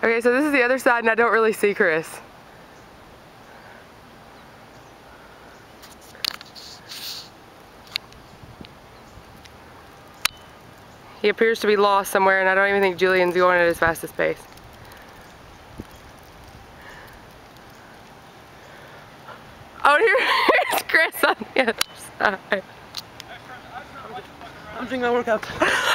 Okay, so this is the other side and I don't really see Chris. He appears to be lost somewhere and I don't even think Julian's going at his fastest pace. Oh, here's Chris on the other side. I'm doing my workout.